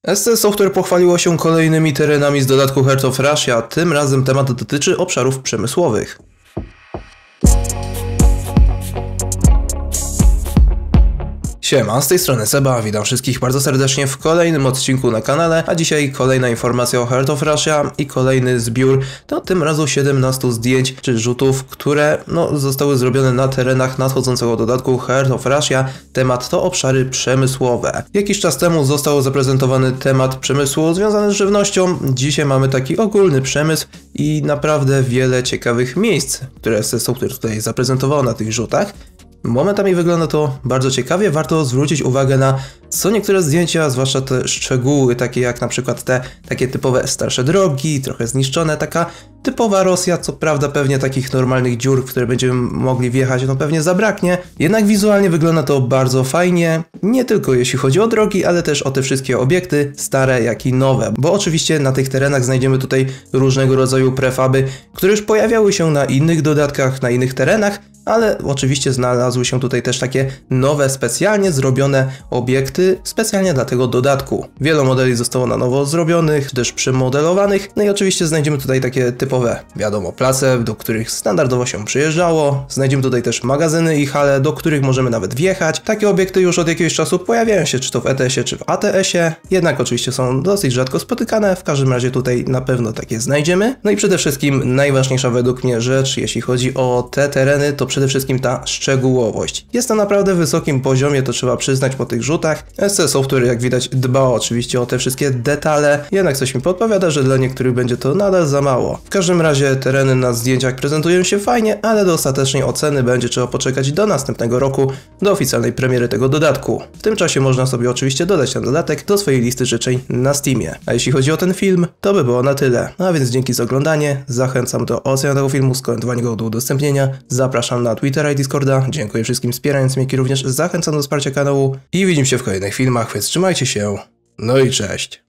SC Software pochwaliło się kolejnymi terenami z dodatku Heart of Russia, tym razem temat dotyczy obszarów przemysłowych. Siema, z tej strony Seba, witam wszystkich bardzo serdecznie w kolejnym odcinku na kanale, a dzisiaj kolejna informacja o Heart of Russia i kolejny zbiór, to tym razem 17 zdjęć czy rzutów, które zostały zrobione na terenach nadchodzącego dodatku Heart of Russia. Temat to obszary przemysłowe. Jakiś czas temu został zaprezentowany temat przemysłu związany z żywnością, dzisiaj mamy taki ogólny przemysł i naprawdę wiele ciekawych miejsc, które SC Software tutaj zaprezentowało na tych rzutach. Momentami wygląda to bardzo ciekawie, warto zwrócić uwagę na co niektóre zdjęcia, zwłaszcza te szczegóły, takie jak na przykład te takie typowe starsze drogi, trochę zniszczone, taka typowa Rosja, co prawda pewnie takich normalnych dziur, w które będziemy mogli wjechać, pewnie zabraknie, jednak wizualnie wygląda to bardzo fajnie, nie tylko jeśli chodzi o drogi, ale też o te wszystkie obiekty, stare jak i nowe, bo oczywiście na tych terenach znajdziemy tutaj różnego rodzaju prefaby, które już pojawiały się na innych dodatkach, na innych terenach, ale oczywiście znalazły się tutaj też takie nowe, specjalnie zrobione obiekty, specjalnie dla tego dodatku. Wiele modeli zostało na nowo zrobionych, też przemodelowanych, no i oczywiście znajdziemy tutaj takie typowe, wiadomo, place, do których standardowo się przyjeżdżało. Znajdziemy tutaj też magazyny i hale, do których możemy nawet wjechać. Takie obiekty już od jakiegoś czasu pojawiają się, czy to w ETS-ie, czy w ATS-ie, jednak oczywiście są dosyć rzadko spotykane, w każdym razie tutaj na pewno takie znajdziemy. No i przede wszystkim najważniejsza według mnie rzecz, jeśli chodzi o te tereny, to przede wszystkim ta szczegółowość. Jest to naprawdę wysokim poziomie, to trzeba przyznać po tych rzutach. SC Software, jak widać, dba oczywiście o te wszystkie detale, jednak coś mi podpowiada, że dla niektórych będzie to nadal za mało. W każdym razie tereny na zdjęciach prezentują się fajnie, ale do ostatecznej oceny będzie trzeba poczekać do następnego roku, do oficjalnej premiery tego dodatku. W tym czasie można sobie oczywiście dodać ten dodatek do swojej listy życzeń na Steamie. A jeśli chodzi o ten film, to by było na tyle. A więc dzięki za oglądanie, zachęcam do oceny tego filmu, skomentowania go do udostępnienia, zapraszam na Twittera i Discorda, dziękuję wszystkim wspierającym, jak i również zachęcam do wsparcia kanału i widzimy się w kolejnych filmach, więc trzymajcie się, no i cześć!